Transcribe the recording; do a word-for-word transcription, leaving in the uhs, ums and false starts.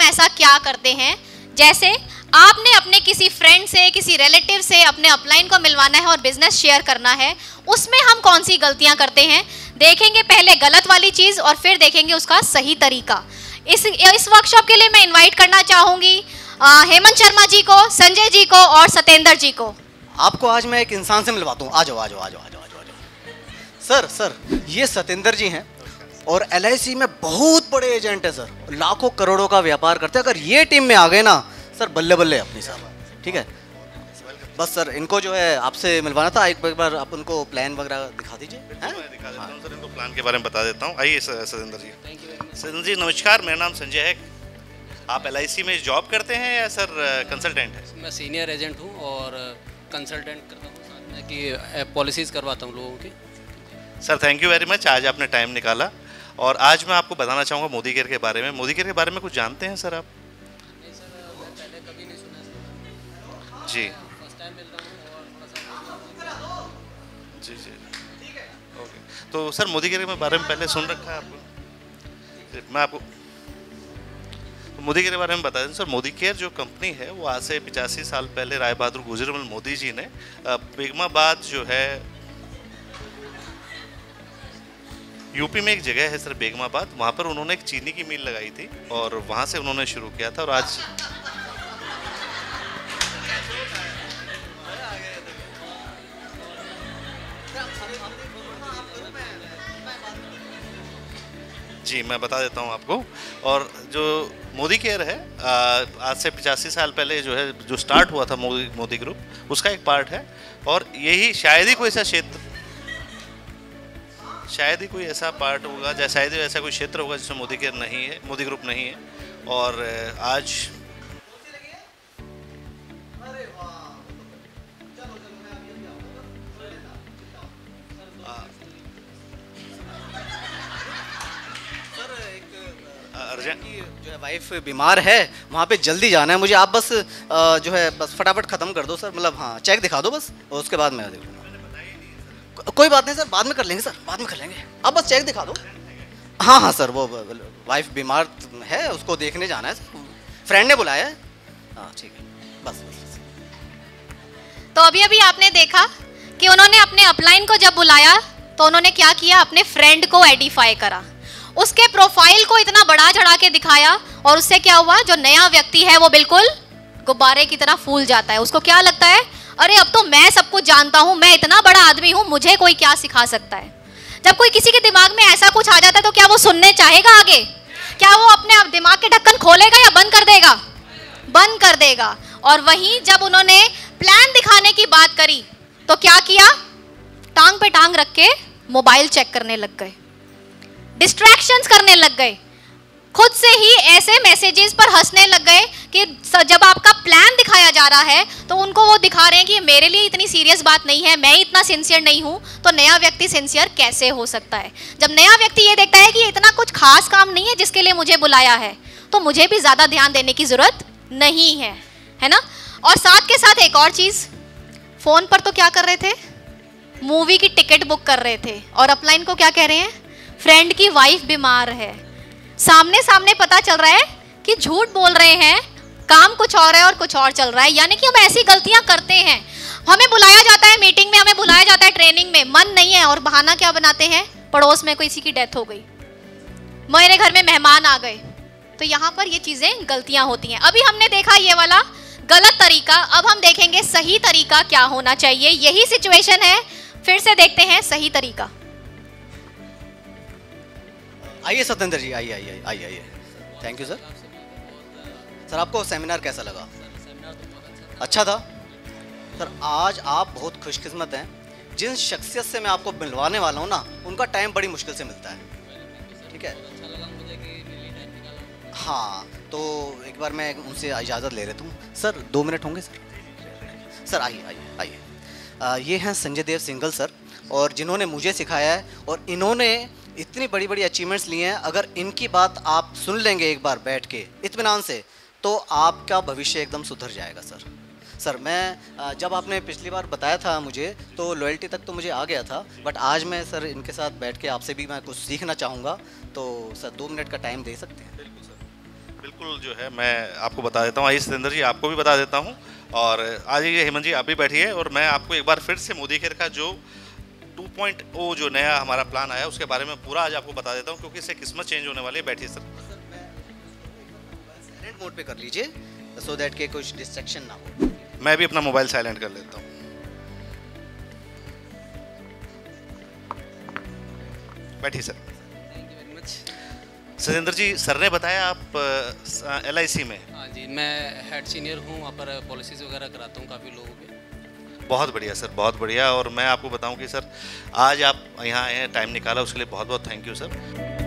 ऐसा क्या करते हैं? जैसे आपने अपने किसी फ्रेंड से, किसी रिलेटिव से अपने अपलाइन को मिलवाना है और बिजनेस शेयर करना है, उसमें हम कौन सी गलतियां करते हैं देखेंगे। पहले गलत वाली चीज़ और फिर देखेंगे उसका सही तरीका। इस इस वर्कशॉप के लिए मैं इनवाइट करना चाहूँगी हेमंत शर्मा जी को, संजय जी को और सत्येंद्र जी को। आपको आज मैं एक इंसान से मिलवाता हूँ। आ जाओ आ जाओ आ जाओ आ जाओ आ जाओ आ जाओ। सर सर ये सत्येंद्र जी हैं और एल आई सी में बहुत बड़े एजेंट है सर, लाखों करोड़ों का व्यापार करते हैं। अगर ये टीम में आ गए ना सर, बल्ले बल्ले अपनी सर। ठीक है, बस सर इनको जो है आपसे मिलवाना था। एक बार आप उनको प्लान वगैरह दिखा दीजिए। मैं दिखा देता हूँ सर, इनको प्लान के बारे में बता देता हूँ। आइए सतेंद्र जी। सतेंद्र जी नमस्कार, मेरा नाम संजय है। आप एल आई सी में जॉब करते हैं या सर कंसल्टेंट हैं? मैं सीनियर एजेंट हूँ और कंसल्टेंट करता हूँ साथ में कि पॉलिसीज़ करवाता हूँ लोगों की। Sir thank you very much, आज आपने टाइम निकाला। और आज मैं आपको बताना चाहूँगा मोदी केयर के बारे में। मोदी केयर के बारे में कुछ जानते हैं सर आप? नहीं सर, मैं पहले कभी नहीं सुना सर। जी फर्स्ट टाइम मिल रहा हूँ और थोड़ा सा। जी जी ओके। तो सर मोदी केयर के बारे में पहले सुन रखा है आपको? मैं आपको तो मोदी केयर के बारे में बता दें सर। मोदी केयर जो कंपनी है वो आज से पिचासी साल पहले राय बहादुर गुजरमल मोदी जी ने बेगमाबाद जो है यूपी में एक जगह है सर बेगमाबाद, वहाँ पर उन्होंने एक चीनी की मिल लगाई थी और वहाँ से उन्होंने शुरू किया था। और आज जी मैं बता देता हूँ आपको। और जो मोदी केयर है आज से पिचासी साल पहले जो है जो स्टार्ट हुआ था मोदी मोदी ग्रुप, उसका एक पार्ट है। और यही शायद ही कोई ऐसा क्षेत्र शायद ही कोई ऐसा पार्ट होगा या शायद ही ऐसा कोई क्षेत्र होगा जिसमें मोदी केयर नहीं है, मोदी ग्रुप नहीं है। और आज अर्जेंट जो है वाइफ बीमार है, वहाँ पे जल्दी जाना है मुझे। आप बस जो है बस फटाफट ख़त्म कर दो सर, मतलब हाँ चेक दिखा दो बस, और उसके बाद मैं देखूँगा। कोई बात नहीं सर, बाद में कर लेंगे सर, बाद में कर लेंगे। आप बस चेक दिखा दो। हाँ हाँ सर, वो वाइफ बीमार है, उसको देखने जाना है सर, फ्रेंड ने बुलाया है। हाँ ठीक है, बस बस। तो अभी अभी आपने देखा कि उन्होंने अपने अपलाइन को जब बुलाया तो उन्होंने क्या किया, अपने फ्रेंड को एडिफाई करा, उसके प्रोफाइल को इतना बढ़ा चढ़ा के दिखाया। और उससे क्या हुआ, जो नया व्यक्ति है वो बिल्कुल गुब्बारे की तरह फूल जाता है। उसको क्या लगता है, अरे अब तो मैं सब कुछ जानता हूँ, मैं इतना बड़ा आदमी हूँ, मुझे कोई क्या सिखा सकता है। जब कोई किसी के दिमाग में ऐसा कुछ आ जाता है तो क्या वो सुनने चाहेगा आगे? क्या वो अपने दिमाग के ढक्कन खोलेगा या बंद कर देगा? बंद कर देगा। और वहीं जब उन्होंने प्लान दिखाने की बात करी तो क्या किया, टांग पे टांग रख के मोबाइल चेक करने लग गए, डिस्ट्रैक्शंस करने लग गए, खुद से ही ऐसे मैसेजेस पर हंसने लग गए कि जब आपका प्लान दिखाया जा रहा है तो उनको वो दिखा रहे हैं कि मेरे लिए इतनी सीरियस बात नहीं है, मैं इतना सिंसियर नहीं हूँ, तो नया व्यक्ति सिंसियर कैसे हो सकता है? जब नया व्यक्ति ये देखता है कि इतना कुछ खास काम नहीं है जिसके लिए मुझे बुलाया है, तो मुझे भी ज़्यादा ध्यान देने की ज़रूरत नहीं है, है ना। और साथ के साथ एक और चीज़, फ़ोन पर तो क्या कर रहे थे, मूवी की टिकट बुक कर रहे थे, और अपलाइन को क्या कह रहे हैं, फ्रेंड की वाइफ बीमार है। सामने सामने पता चल रहा है कि झूठ बोल रहे हैं, काम कुछ और है और कुछ और चल रहा है। यानी कि हम ऐसी गलतियां करते हैं, हमें बुलाया जाता है मीटिंग में, हमें बुलाया जाता है ट्रेनिंग में, मन नहीं है, और बहाना क्या बनाते हैं, पड़ोस में किसी की डेथ हो गई, मेरे घर में मेहमान आ गए। तो यहाँ पर ये चीज़ें गलतियाँ होती हैं। अभी हमने देखा ये वाला गलत तरीका, अब हम देखेंगे सही तरीका क्या होना चाहिए। यही सिचुएशन है, फिर से देखते हैं सही तरीका। आइए सत्येंद्र जी, आइए आइए आइए आइए। Thank you sir. सर आपको सेमिनार कैसा लगा? अच्छा था सर। आज आप बहुत खुशकिस्मत हैं, जिन शख्सियत से मैं आपको मिलवाने वाला हूँ ना, उनका टाइम बड़ी मुश्किल से मिलता है। ठीक है, हाँ तो एक बार मैं उनसे इजाज़त ले लेता हूँ। सर दो मिनट होंगे सर? सर आइए आइए आइए। ये हैं संजय देव सिंघल सर, और जिन्होंने मुझे सिखाया है, और इन्होंने इतनी बड़ी बड़ी अचीवमेंट्स लिए हैं। अगर इनकी बात आप सुन लेंगे एक बार बैठ के इत्मीनान से, तो आपका भविष्य एकदम सुधर जाएगा सर। सर मैं जब आपने पिछली बार बताया था मुझे, तो लॉयल्टी तक तो मुझे आ गया था, बट आज मैं सर इनके साथ बैठ के आपसे भी मैं कुछ सीखना चाहूँगा। तो सर दो मिनट का टाइम दे सकते हैं? बिल्कुल जो है मैं आपको बता देता हूँ। आइए सतेंद्र जी, आपको भी बता देता हूँ। और आ जाइए हेमंत जी, आप भी बैठिए और मैं आपको एक बार फिर से मोदी केयर का जो टू पॉइंट ओ जो नया हमारा प्लान आया उसके बारे में पूरा आज आपको बता देता हूँ, क्योंकि इससे किस्मत चेंज होने वाली है। बैठिए सर। साइलेंट मोड पे कर लीजिए सो दैट के कुछ डिस्ट्रैक्शन ना हो। मैं भी अपना मोबाइल साइलेंट कर लेता हूँ। बैठिए sir. Thank you very much. Satendra ji, sir ने बताया आप एल आई सी में। हाँ जी, मैं हेड सीनियर हूँ, वहाँ पर पॉलिसीज़ वगैरह कराता हूँ काफ़ी लोगों के। बहुत बढ़िया सर, बहुत बढ़िया। और मैं आपको बताऊं कि सर आज आप यहाँ आए हैं, टाइम निकाला, उसके लिए बहुत बहुत थैंक यू सर।